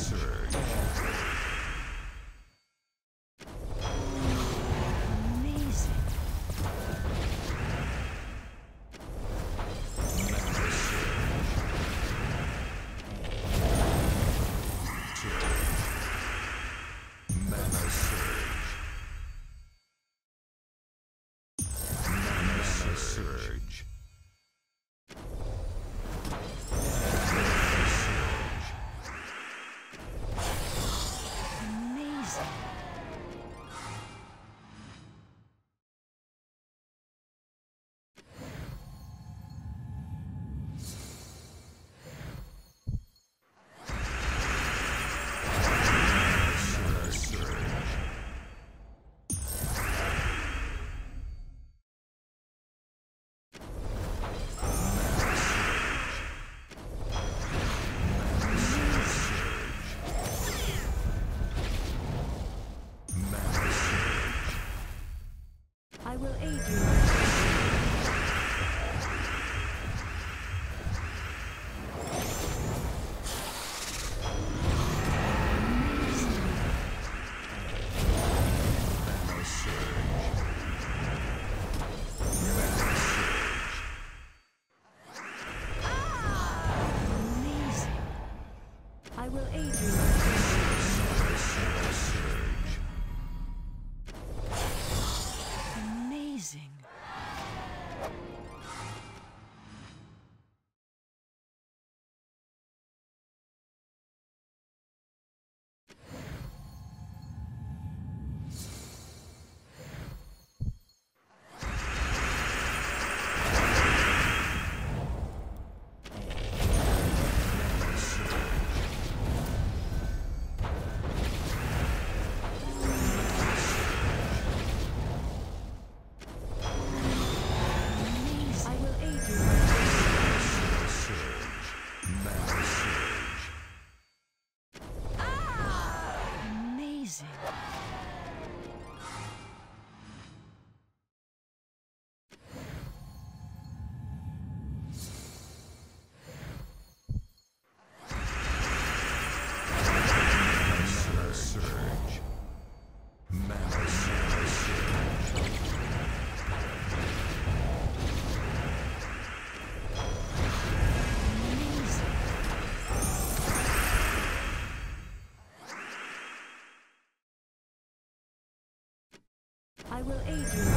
I will aid you.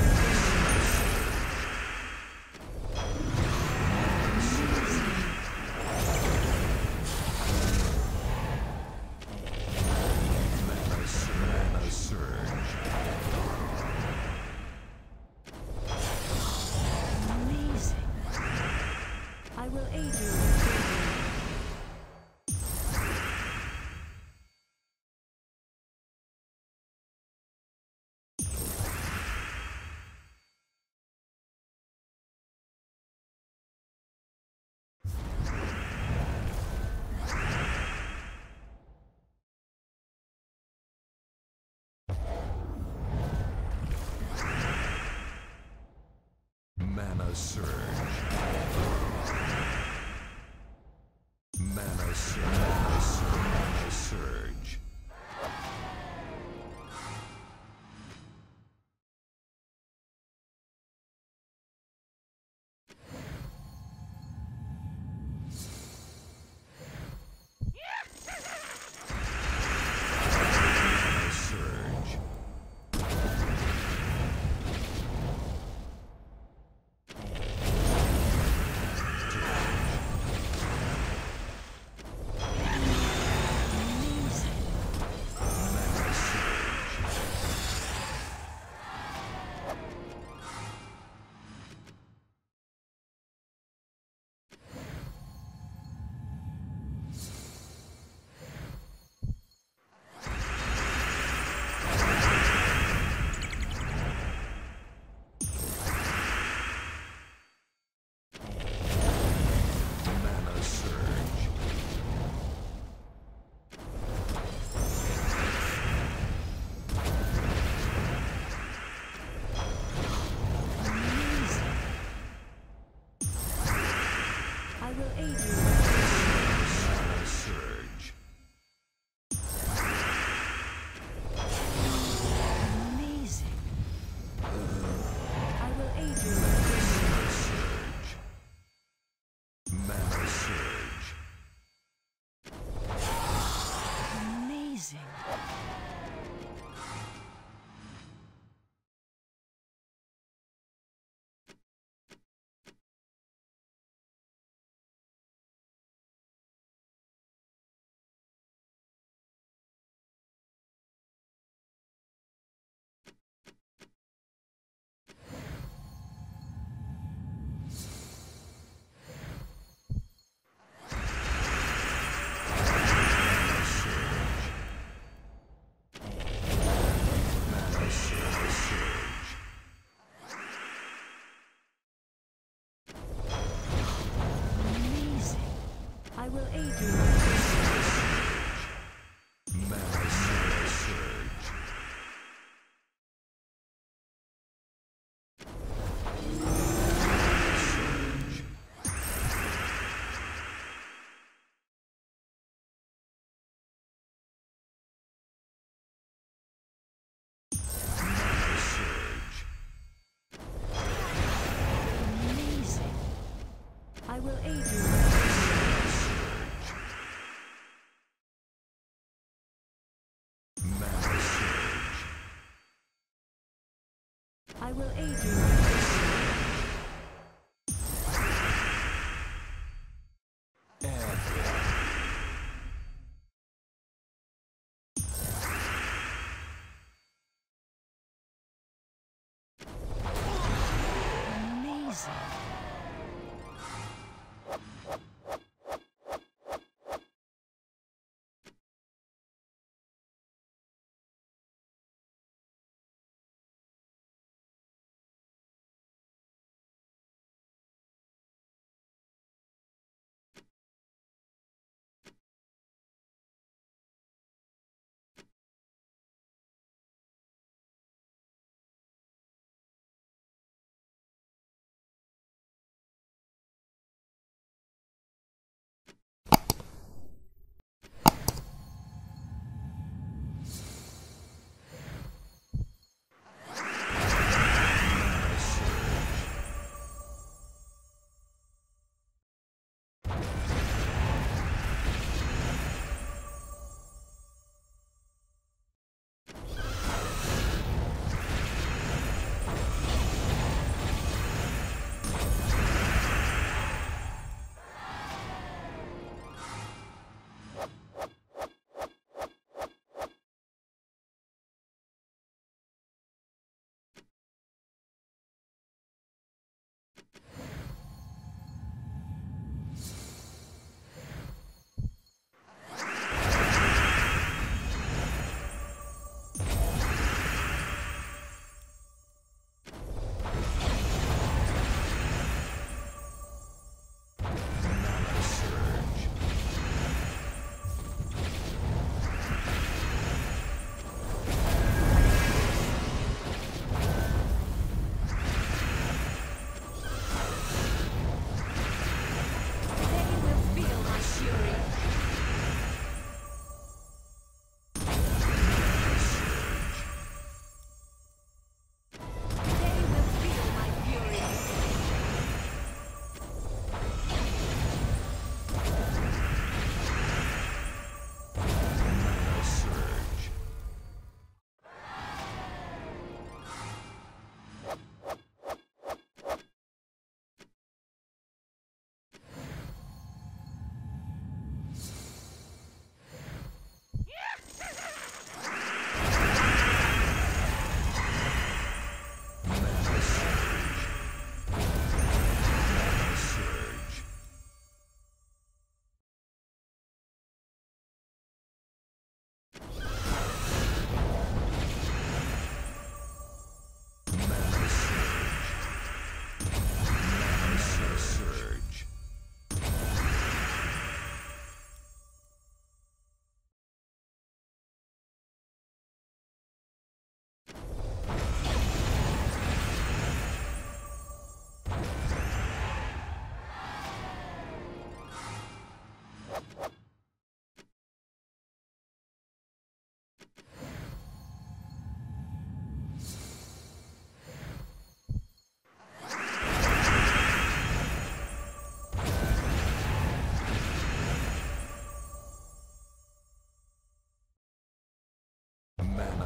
Mana Surge. Mana Surge. Mana Surge. Amazing. I will aid you. Mana surge. Amazing. I will aid you. I will aid you. Amazing.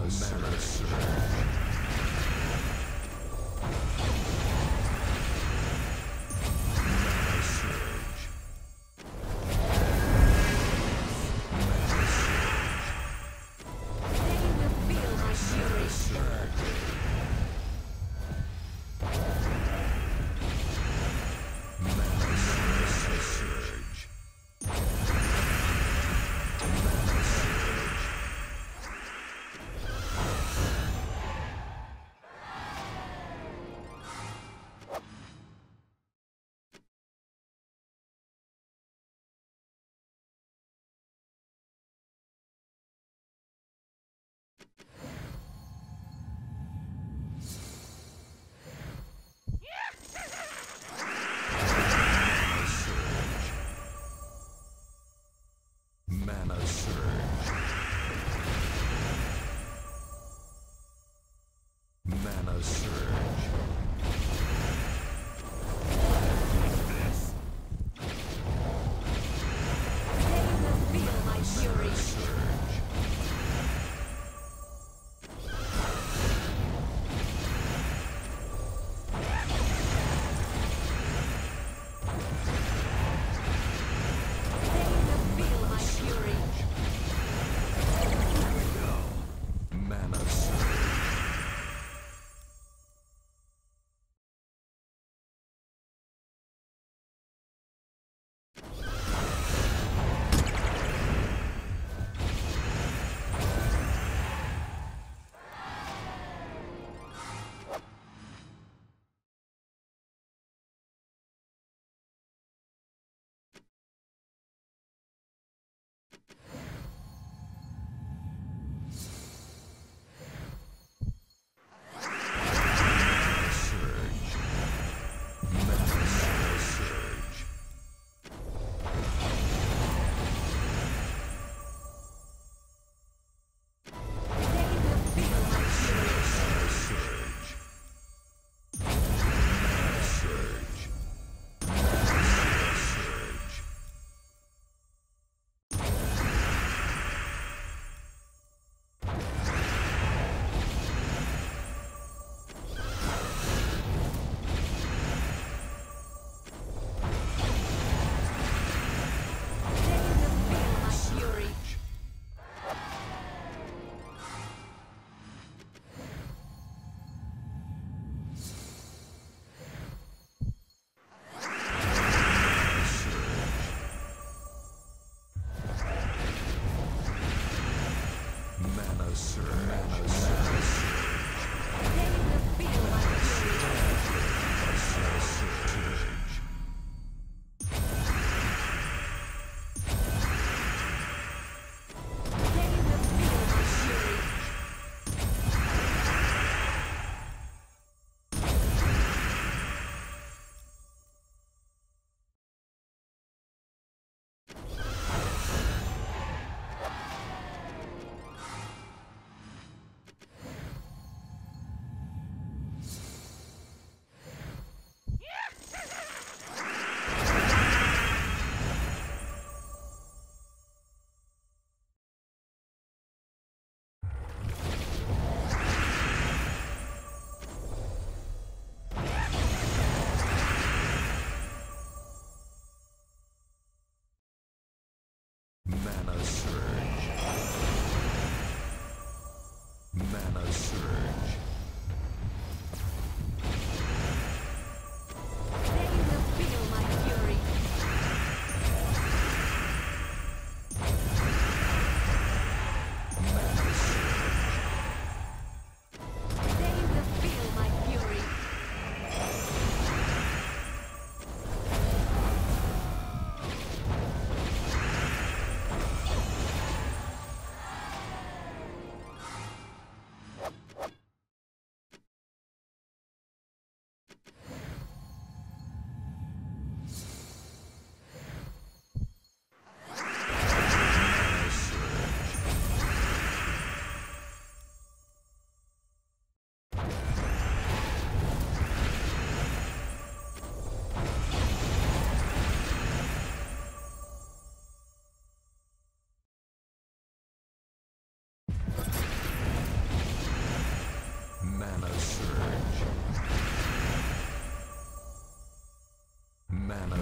Mana surge. Mana surge. They will feel my fury. Surge. Mana surge. Mana surge. Mana surge. They will feel my fury. Surge. They will feel my fury. Mana surge. Surge. Mana surge. They will feel my fury. Surge. Surge. Surge. They will feel my fury. Mana surge. Mana surge. They will feel my fury. Surge. They will feel my fury. Mana surge. Mana surge. They will feel my fury. Mana surge. They will feel my fury.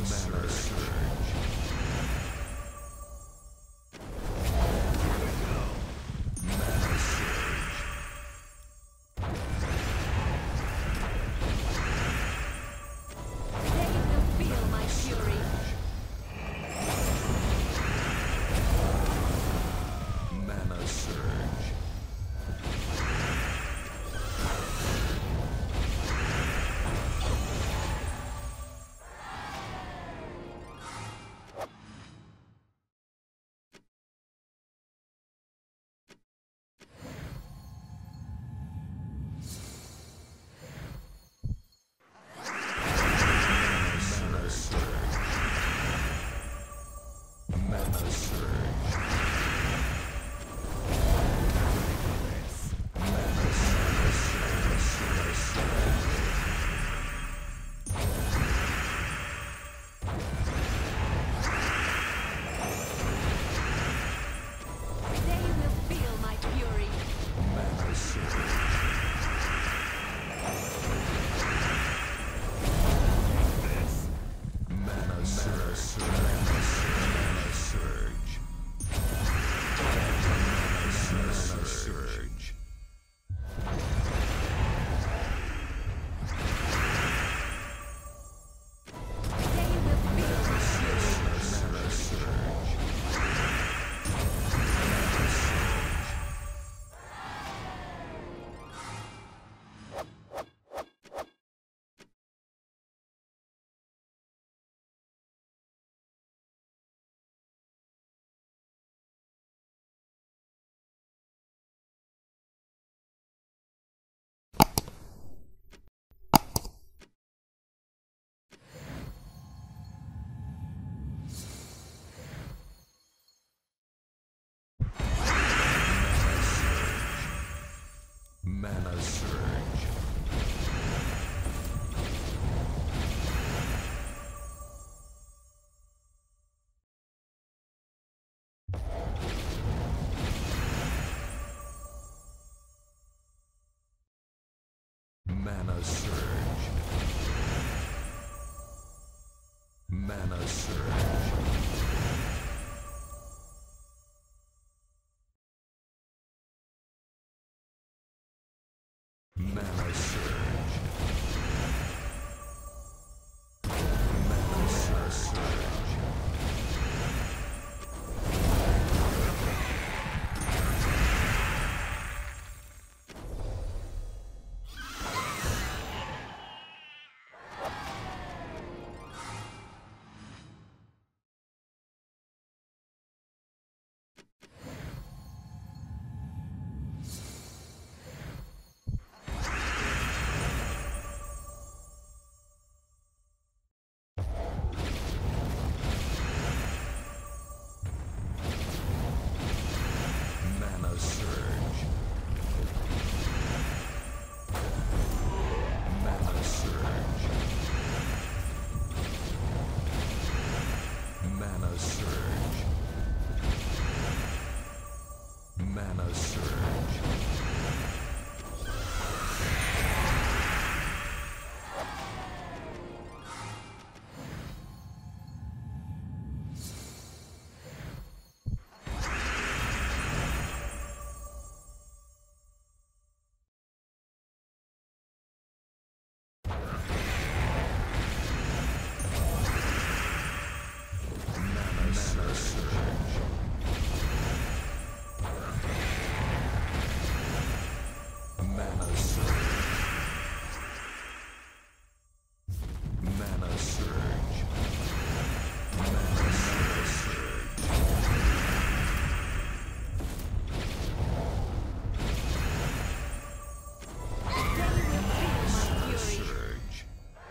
Mana surge. Mana surge. They will feel my fury. Mana surge. Mana surge. Mana surge. They will feel my fury. Mana surge. Mana surge. Mana surge. Mana surge. They will feel my fury. Mana surge. Mana surge. Mana surge. Mana surge. Mana surge. Mana surge. Mana surge. Mana surge. Mana surge. Mana surge. Mana surge. Mana surge. Mana surge. Mana surge. They will feel my fury. Surge.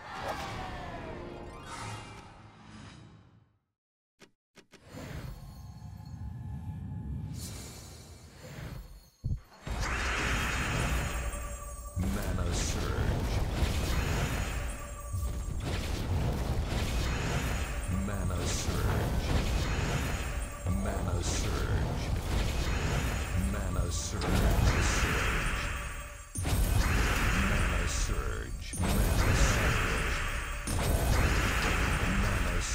Mana surge. Mana surge. Mana surge. Mana surge. Mana surge. Mana surge. Mana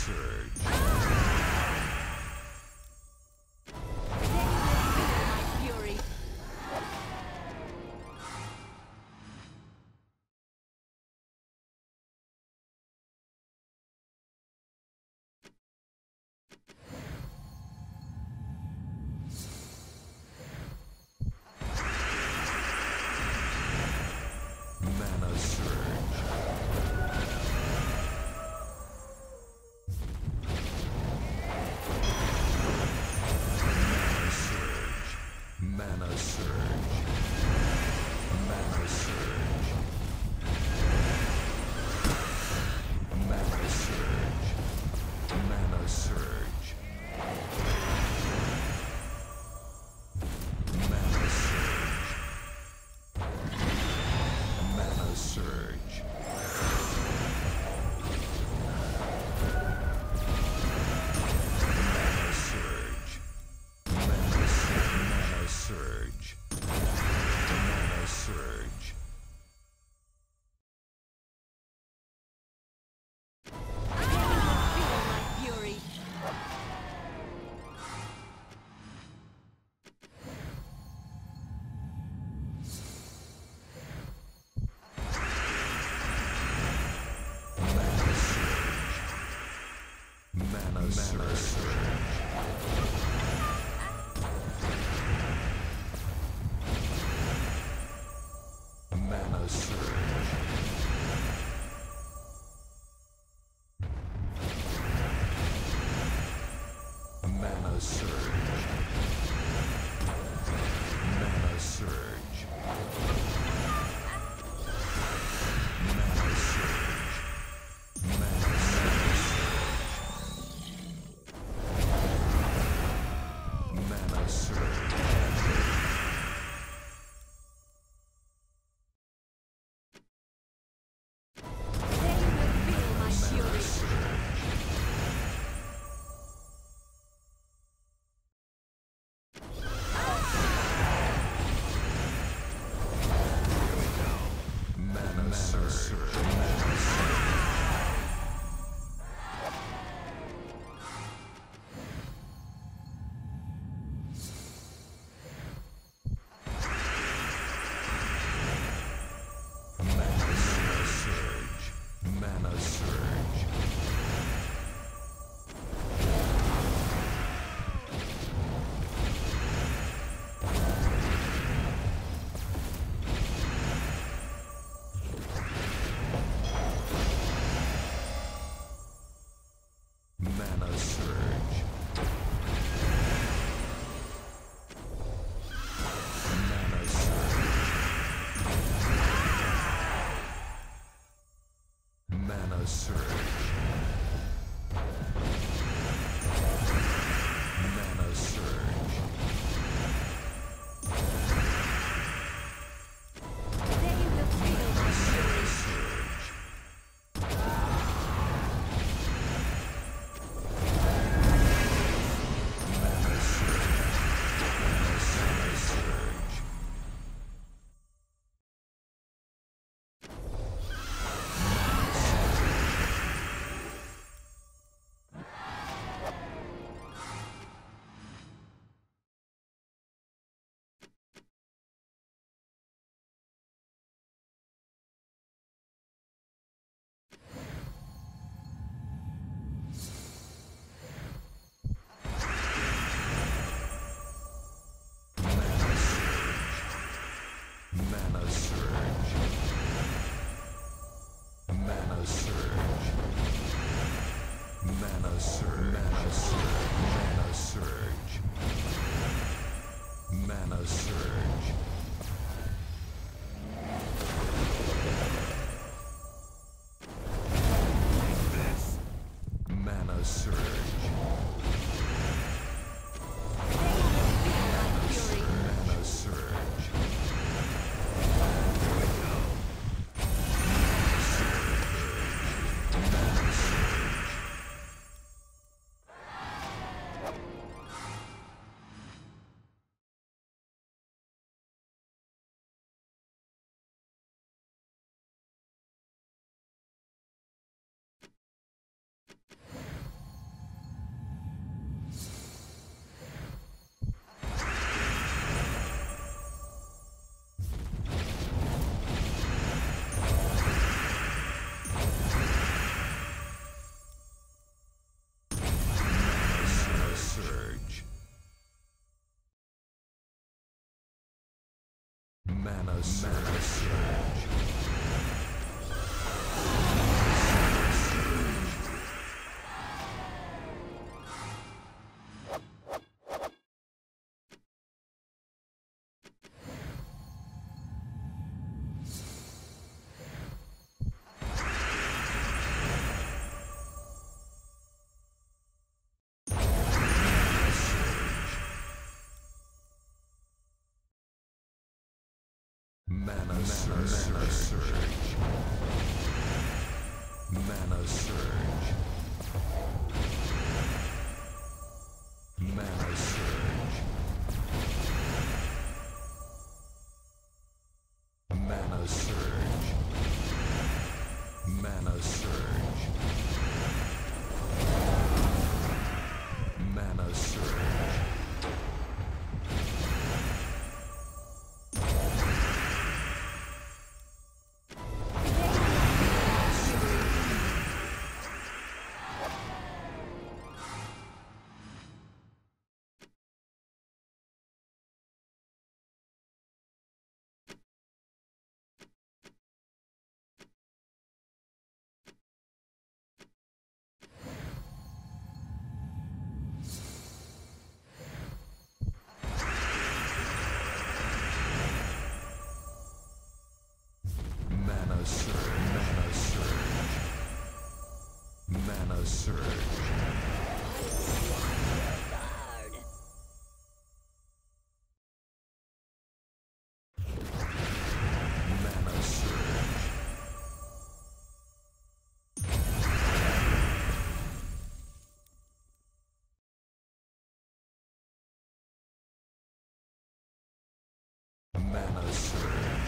Mana surge. Mana surge. Mana surge. Mana surge. Mana surge. Mana surge. Surge. Mana surge. I can't even feel my fury. Mana surge. Mana surge. Mana surge. Mana surge. Mana surge. Mana surge. They will feel my fury. Mana surge. Mana surge. Mana surge. Mana surge. Mana surge. Mana surge. They will feel my fury. Surge. Mana surge. Mana surge. Mana surge. Mana surge. Mana surge. Mana surge. Mana surge. Mana surge. Mana surge. Mana surge. Mana surge. Mana surge. Mana surge. Mana surge. Mana surge. Mana surge. Mana surge. Mana surge. Mana surge. Mana surge. Mana surge.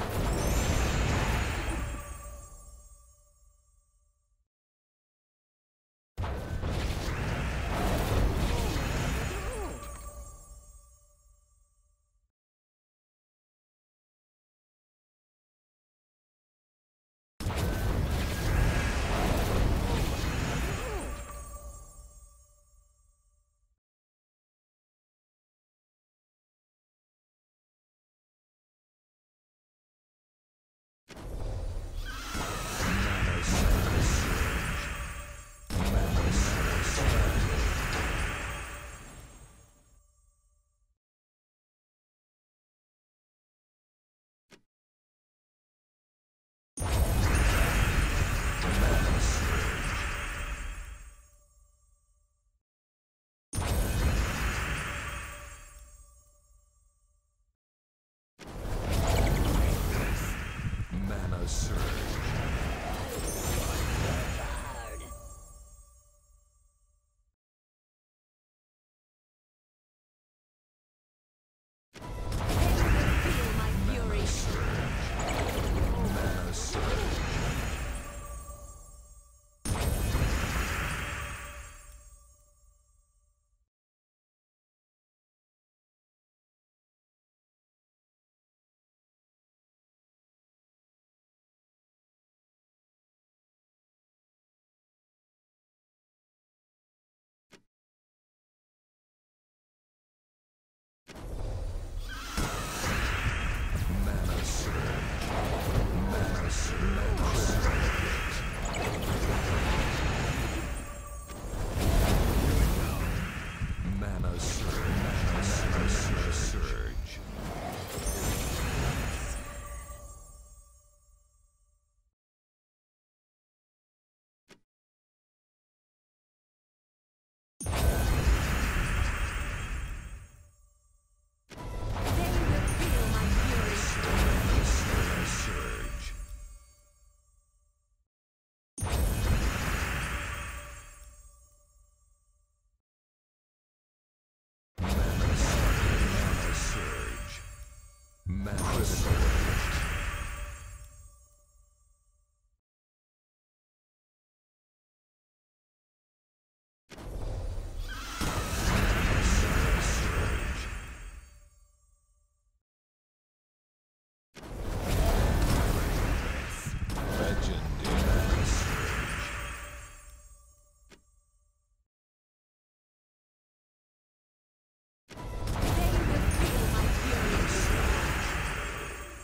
Mana surge. Feel my fury. Mana surge. Mana surge. Mana surge. Mana surge. Mana surge. They will feel my fury. Mana surge. Mana surge. Mana surge. They will feel my fury.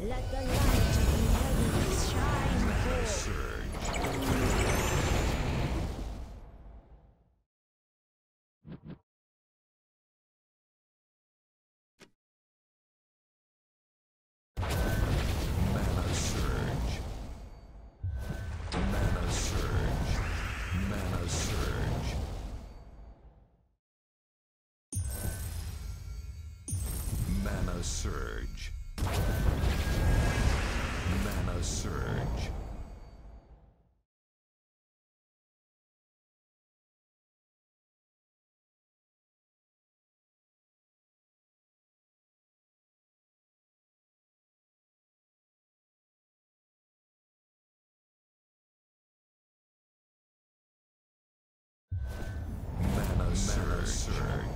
Let the light of the heavens shine Mana forth. surge. Mana surge. Mana surge. Mana surge. Mana surge. Mana surge. Mana surge.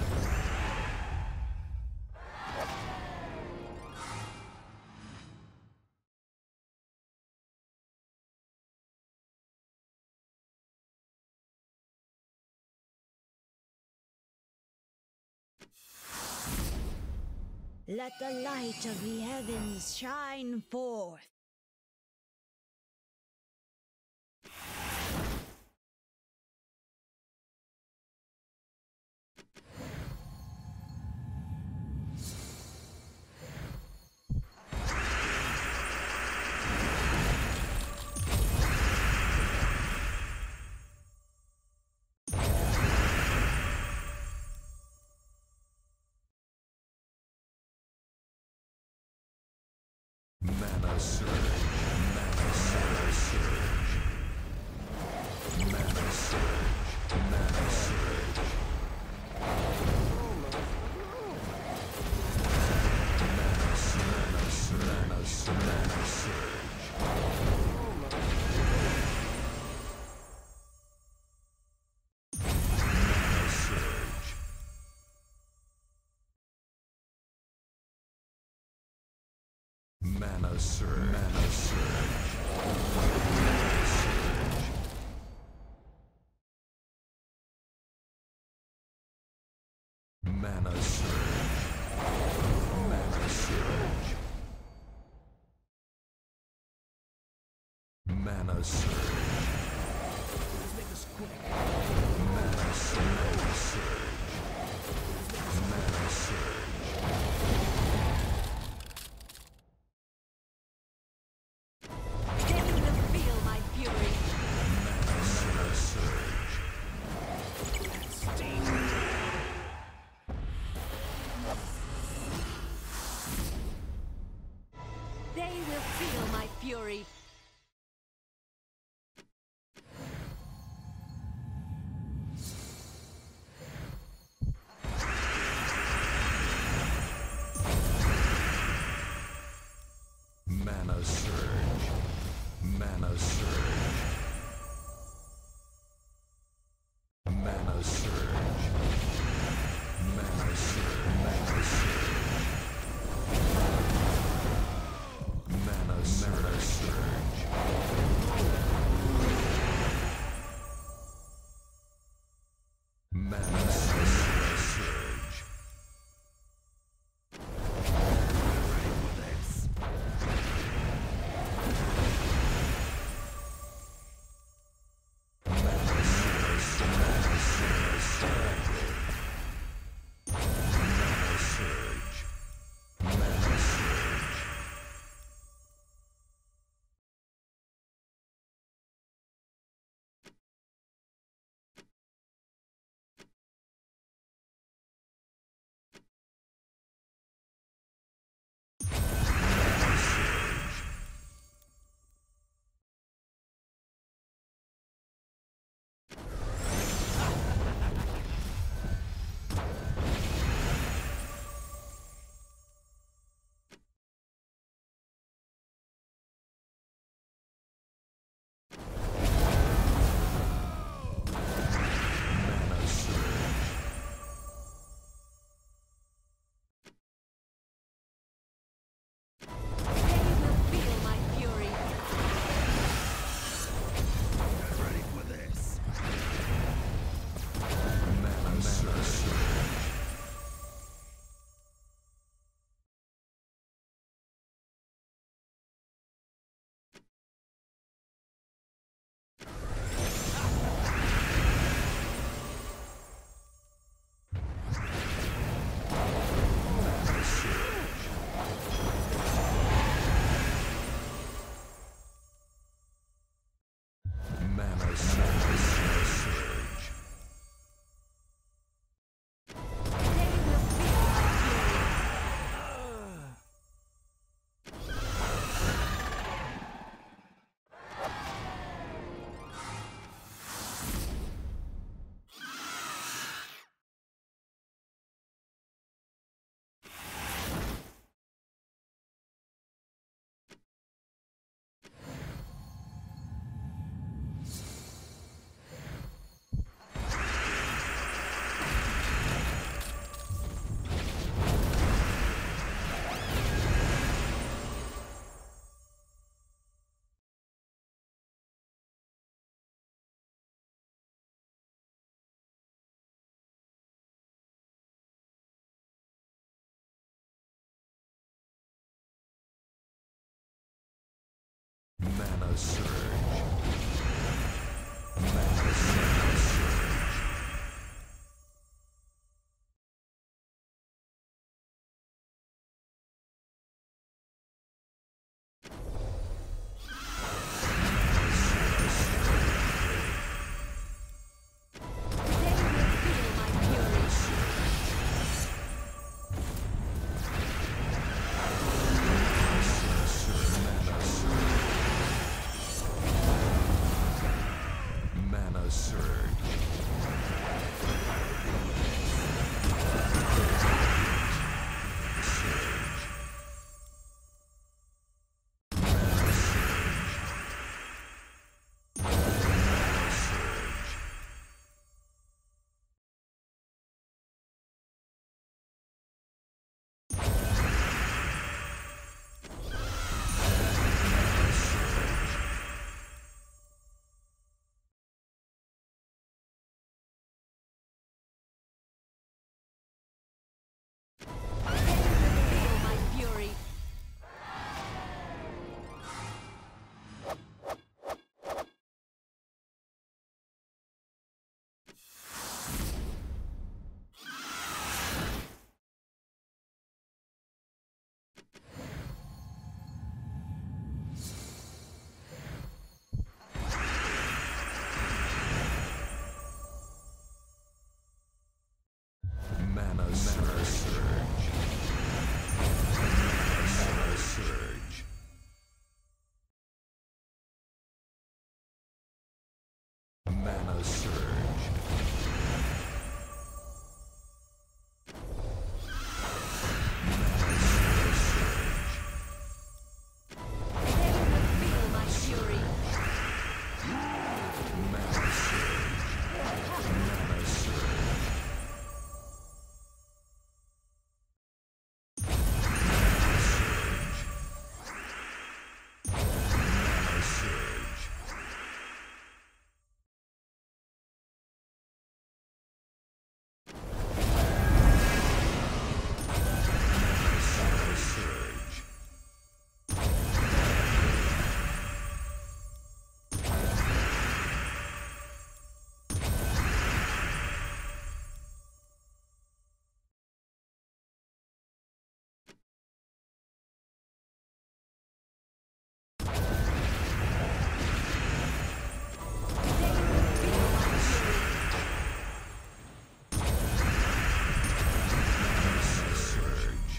Let the light of the heavens shine forth. Mana surge. Mana surge. Mana surge. Mana surge. Mana surge. Mana surge. Mana surge. Mana surge. Mana surge. Mana surge. Mana surge. Mana surge. They will feel my fury. Mana surge. They will feel my fury. Mana surge. Mana surge. Mana surge. Mana surge. Mana surge. Mana surge. Mana surge. Mana surge. Mana surge. Mana surge. Feel my fury. Mana surge. Mana surge. Mana surge. Feel my fury. Mana surge. Mana surge. Mana surge. Mana surge. Mana surge.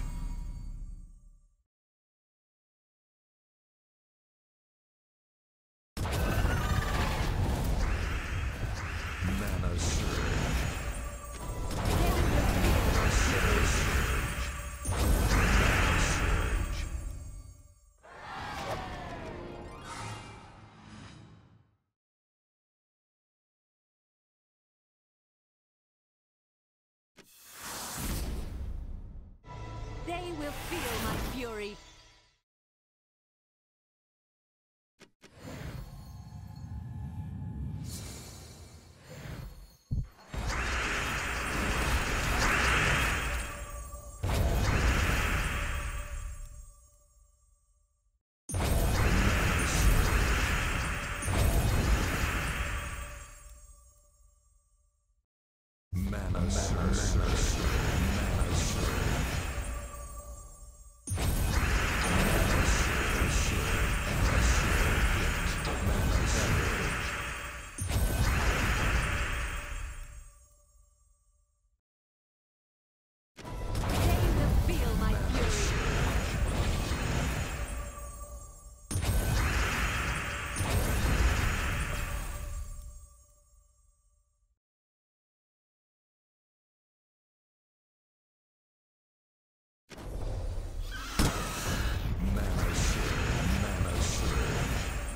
Mana surge. Mana surge. Mana surge. They will feel my fury. Mana surge. Mana surge. They will feel my fury. Mana surge. Mana surge.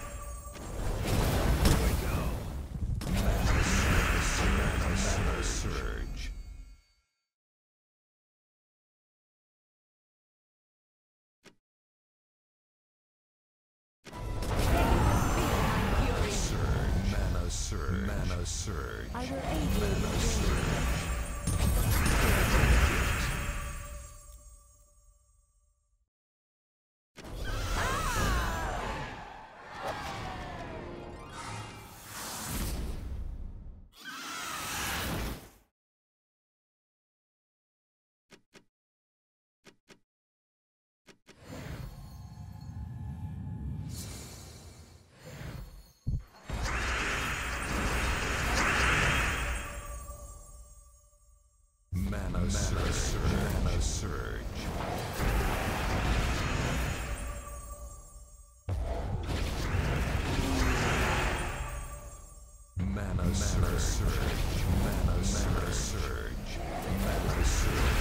Here we go. Mana surge. Mana surge. Fury. Surge. Mana surge. Mana surge. I will aid you in Mana your journey. surge. Mana surge. Mana surge. Mana surge. Mana surge.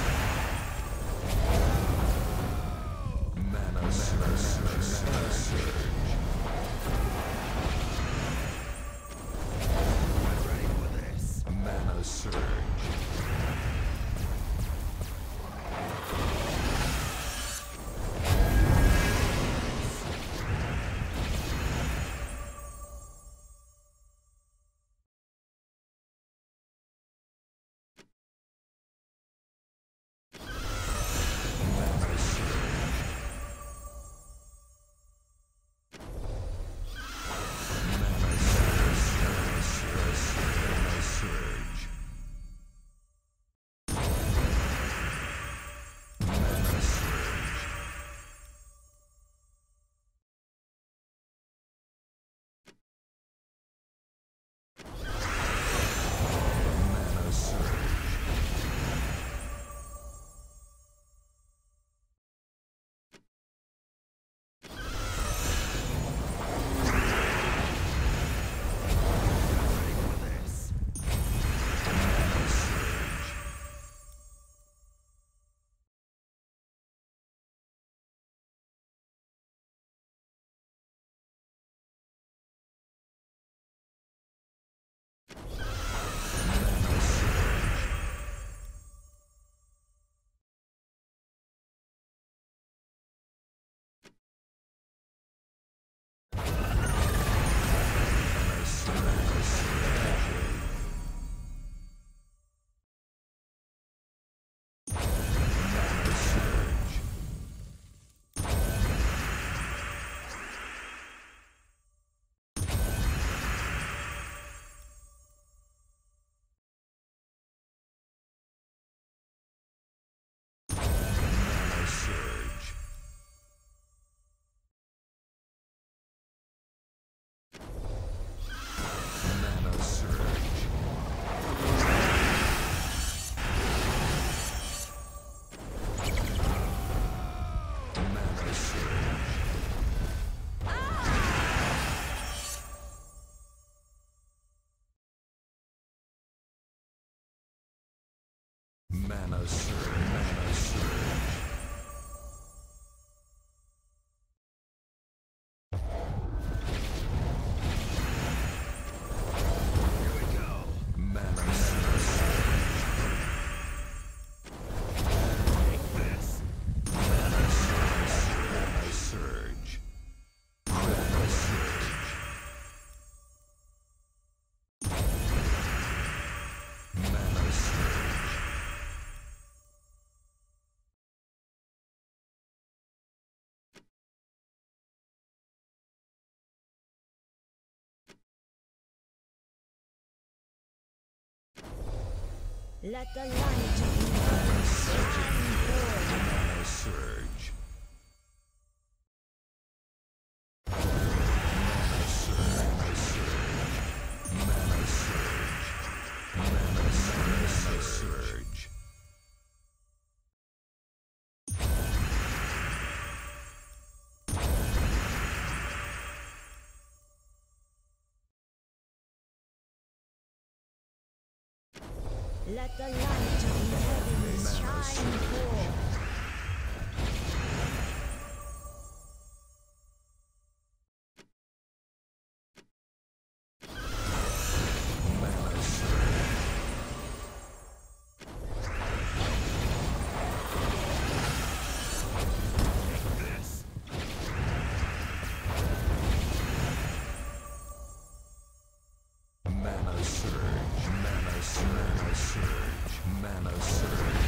Mana surge. Ready for this? Mana surge. Mana surge. Mana surge. Here we go. Mana surge. Take this. Mana surge. Mana surge. Mana surge. Let the light of the heavens shine forth. Mana surge. Mana surge. Mana surge. Let the light of the heavens shine forth. Mana surge. This. Mana surge. Mana surge. Mana surge.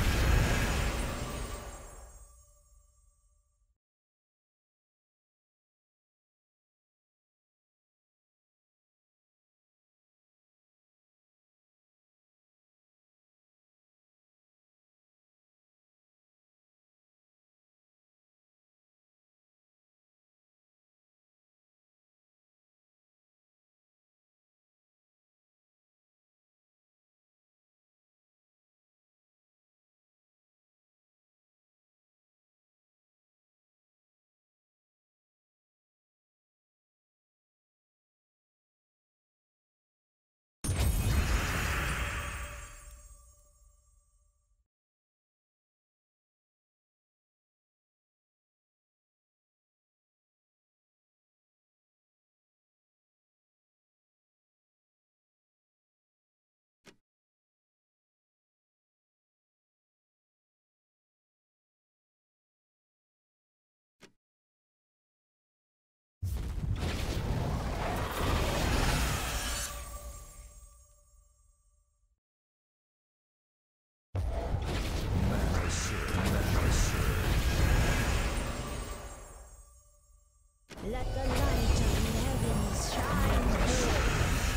Let the light of the heavens shine forth.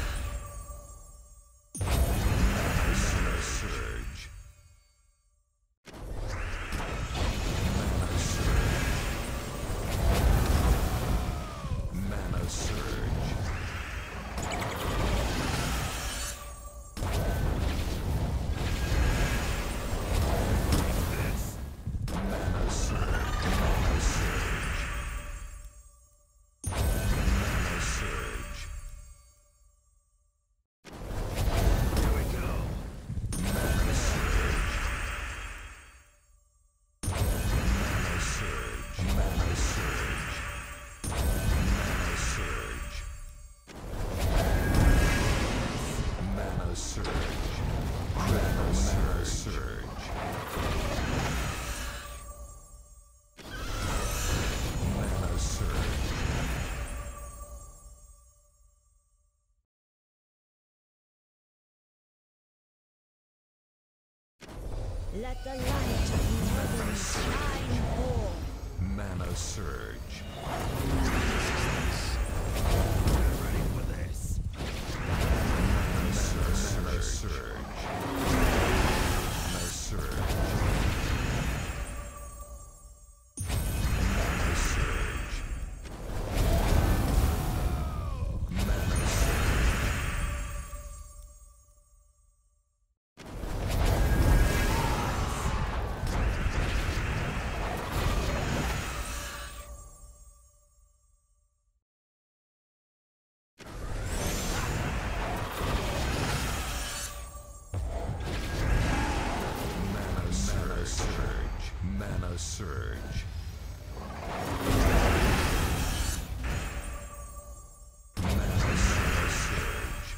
Mana surge. Mana surge. This. Mana surge. Mana surge. Mana surge. Here we go. Mana surge. Mana surge. Mana surge. Mana surge. Mana surge. Mana surge. Mana surge. Let the light of the heavens shine forth. Mana surge. Get ready for this. Mana surge. Mana surge. Mana surge. Mana surge. Mana surge. Mana surge. Mana surge. Mana surge.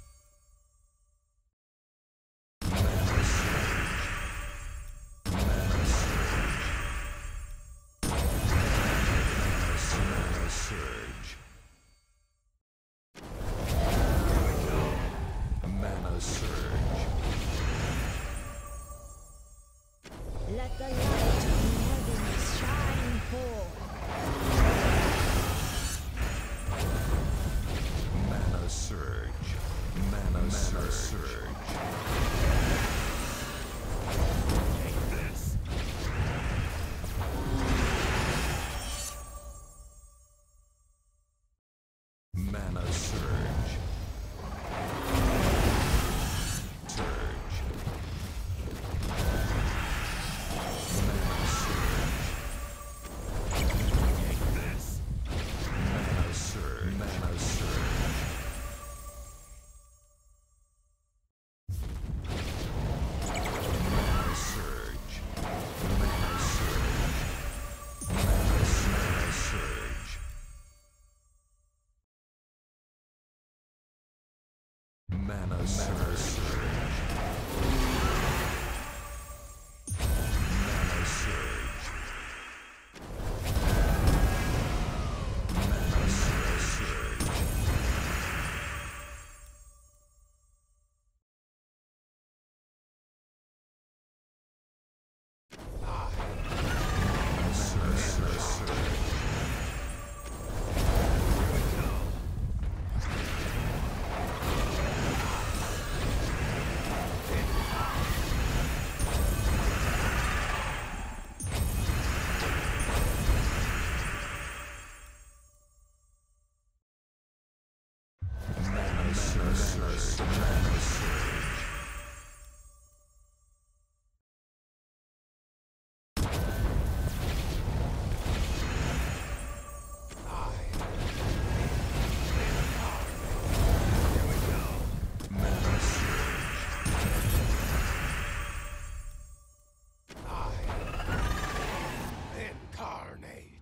Mana surge. Mana surge. Mana surge. Mana surge. Let the light of the heavens shine forth. Mana surge. Mana surge. Take this. Mana surge. Surge. Mana surge. Take this. Mana surge. Mana surge. Mana surge. Mana surge. Mana surge. Mana surge. Mana surge. Mana surge. Mana surge. Here we go. Mana surge. Mana surge. Here we go. Mana surge. Incarnate.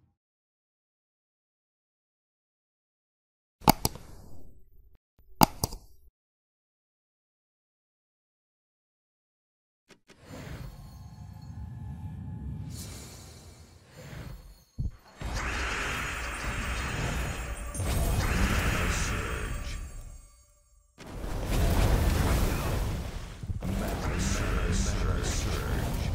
Mana surge. Mana surge.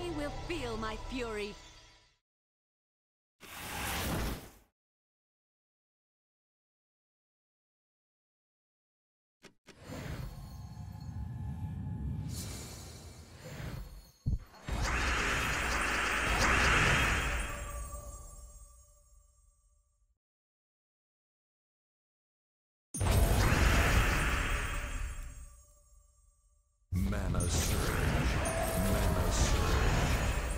They will feel my fury. Mana surge. Mana surge.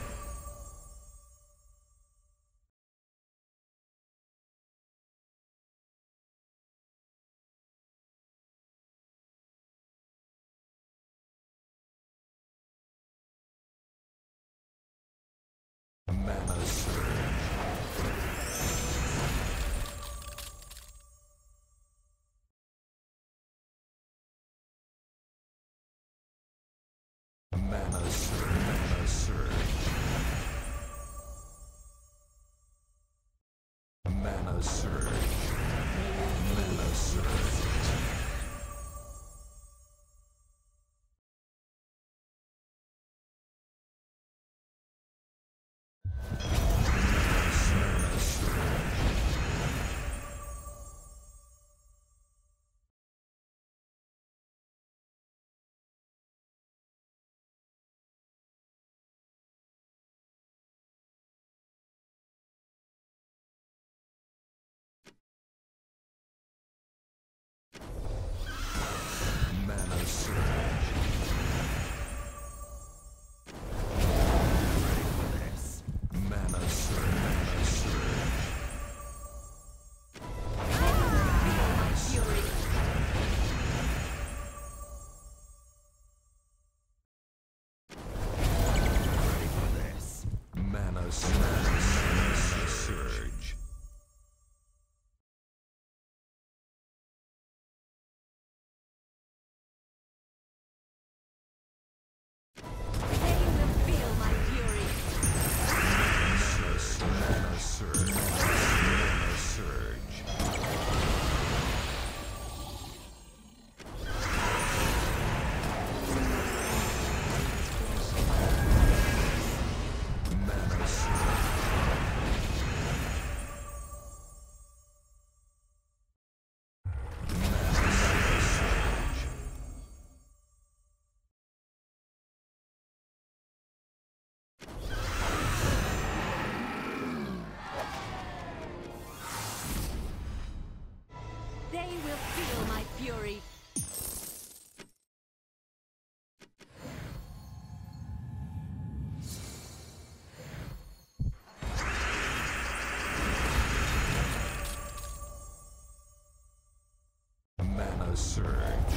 Mana surge. Mana surge. Mana surge. Mana surge. Mana surge. Mana surge. Mana surge. Ready for this. Mana surge. Mana surge. My fury. Ready for this. Mana surge. Mana surge. They will feel my fury. Mana surge. Mana surge. Mana surge. Mana surge. They will feel my fury. Mana surge.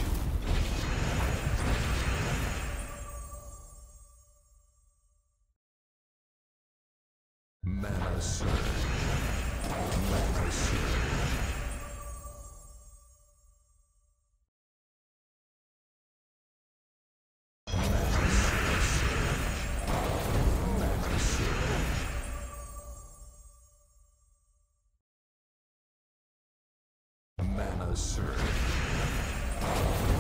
Mana surge. Mana surge. Mana surge. Mana surge.